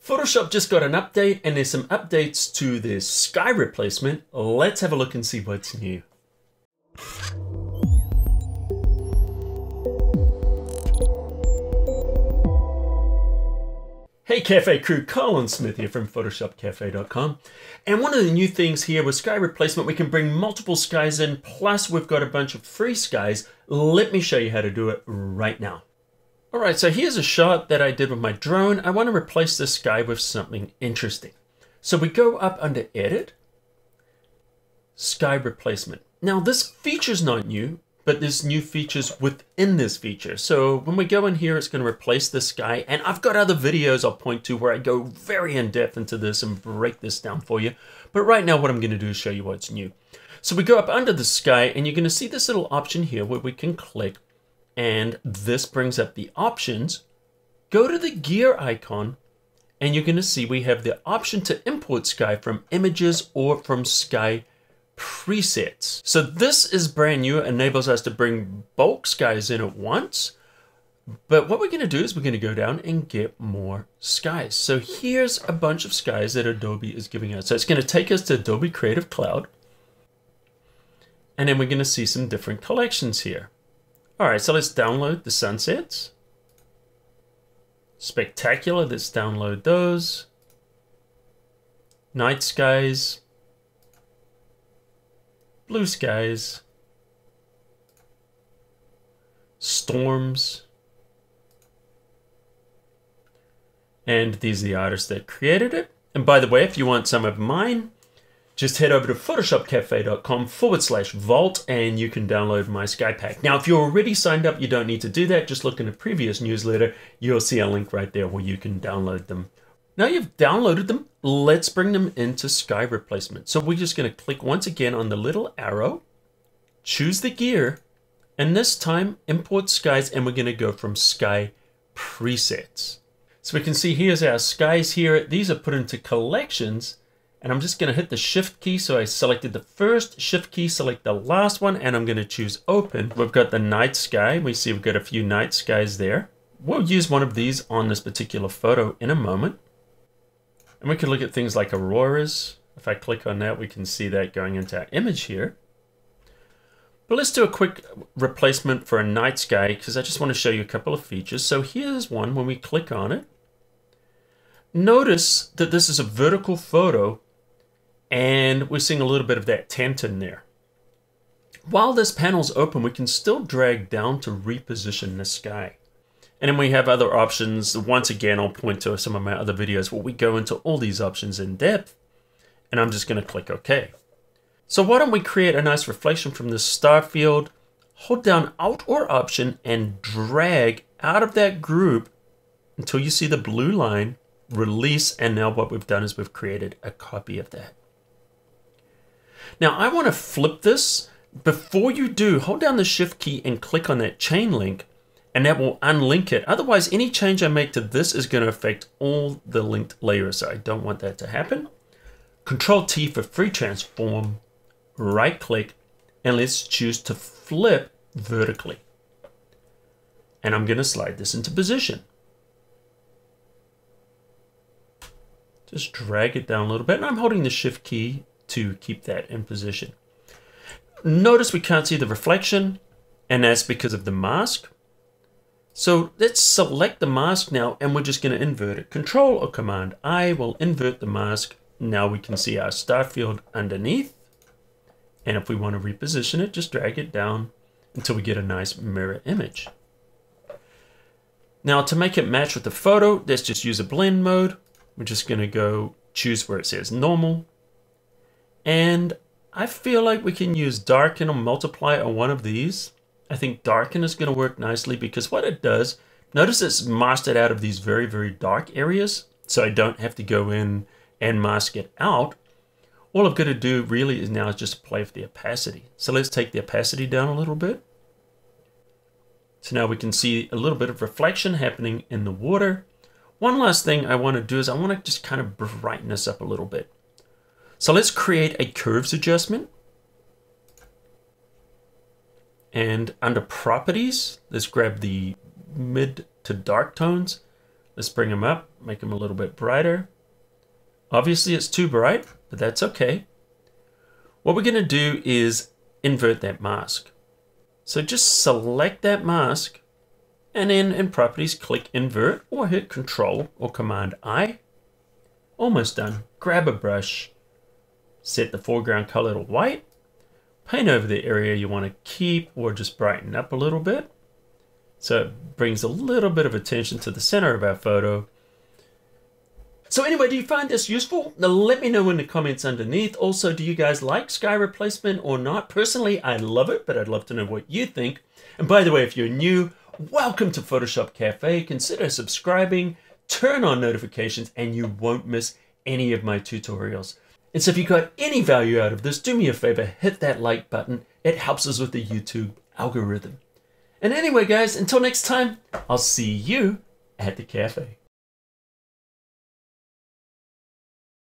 Photoshop just got an update and there's some updates to the sky replacement. Let's have a look and see what's new. Hey Cafe crew, Colin Smith here from photoshopcafe.com. And one of the new things here with sky replacement, we can bring multiple skies in, plus we've got a bunch of free skies. Let me show you how to do it right now. Alright, so here's a shot that I did with my drone. I want to replace this sky with something interesting. So we go up under Edit, Sky Replacement. Now this feature's not new, but there's new features within this feature. So when we go in here, it's going to replace this sky. And I've got other videos I'll point to where I go very in depth into this and break this down for you. But right now what I'm going to do is show you what's new. So we go up under the sky and you're going to see this little option here where we can click. And this brings up the options. Go to the gear icon and you're going to see we have the option to import sky from images or from sky presets. So this is brand new. It enables us to bring bulk skies in at once. But what we're going to do is we're going to go down and get more skies. So here's a bunch of skies that Adobe is giving us. So it's going to take us to Adobe Creative Cloud. And then we're going to see some different collections here. All right, so let's download the sunsets. Spectacular, let's download those. Night skies. Blue skies. Storms. And these are the artists that created it. And by the way, if you want some of mine, just head over to photoshopcafe.com/vault and you can download my sky pack. Now, if you're already signed up, you don't need to do that. Just look in the previous newsletter. You'll see a link right there where you can download them. Now you've downloaded them, let's bring them into sky replacement. So we're just going to click once again on the little arrow, choose the gear, and this time import skies, and we're going to go from sky presets. So we can see here's our skies here. These are put into collections. And I'm just going to hit the shift key. So I selected the first, shift key, select the last one, and I'm going to choose open. We've got the night sky. We see we've got a few night skies there. We'll use one of these on this particular photo in a moment. And we can look at things like auroras. If I click on that, we can see that going into our image here. But let's do a quick replacement for a night sky because I just want to show you a couple of features. So here's one when we click on it. Notice that this is a vertical photo. And we're seeing a little bit of that tent in there. While this panel's open, we can still drag down to reposition the sky. And then we have other options. Once again, I'll point to some of my other videos where we go into all these options in depth. And I'm just going to click OK. So why don't we create a nice reflection from this star field, hold down Alt or Option and drag out of that group until you see the blue line, release, and now what we've done is we've created a copy of that. Now I want to flip this. Before you do, hold down the shift key and click on that chain link and that will unlink it. Otherwise, any change I make to this is going to affect all the linked layers. So I don't want that to happen. Control T for free transform, right click, and let's choose to flip vertically. And I'm going to slide this into position. Just drag it down a little bit and I'm holding the shift key to keep that in position. Notice we can't see the reflection, and that's because of the mask. So let's select the mask now, and we're just going to invert it. Control or Command I will invert the mask. Now we can see our star field underneath. And if we want to reposition it, just drag it down until we get a nice mirror image. Now to make it match with the photo, let's just use a blend mode. We're just going to go choose where it says normal. And I feel like we can use darken or multiply on one of these. I think darken is going to work nicely because what it does, notice it's masked it out of these very, very dark areas. So I don't have to go in and mask it out. All I've got to do really is now just play with the opacity. So let's take the opacity down a little bit. So now we can see a little bit of reflection happening in the water. One last thing I want to do is I want to just kind of brighten this up a little bit. So let's create a curves adjustment. And under properties, let's grab the mid to dark tones. Let's bring them up, make them a little bit brighter. Obviously it's too bright, but that's okay. What we're going to do is invert that mask. So just select that mask and then in properties click invert or hit Control or Command I. Almost done. Grab a brush, set the foreground color to white, paint over the area you want to keep or just brighten up a little bit. So it brings a little bit of attention to the center of our photo. So anyway, do you find this useful? Now let me know in the comments underneath. Also, do you guys like sky replacement or not? Personally, I love it, but I'd love to know what you think. And by the way, if you're new, welcome to Photoshop Cafe. Consider subscribing, turn on notifications, and you won't miss any of my tutorials. And so if you got any value out of this, do me a favor, hit that like button. It helps us with the YouTube algorithm. And anyway, guys, until next time, I'll see you at the cafe.